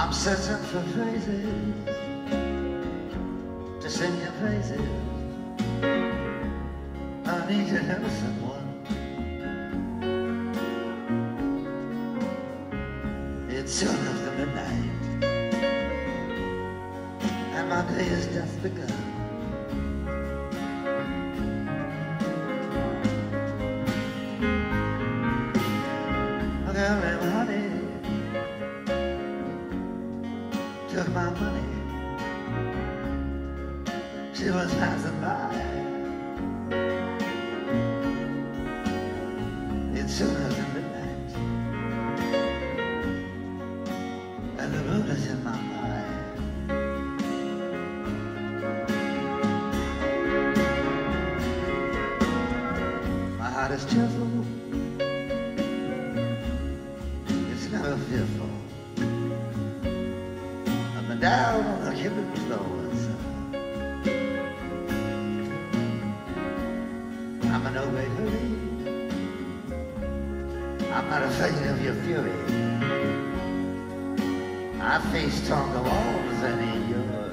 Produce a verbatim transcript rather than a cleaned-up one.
I'm searching for phrases to sing your praises. I need to know someone. It's soon after midnight, and my day has just begun. Well, honey took my money. She was passing by. It's soon after midnight, and the moon is in my eye. My heart is cheerful, it's never fearful. Up and down on the cubic floors. I'm in no great hurry. I'm not afraid of your fury. I face stronger walls than in yours.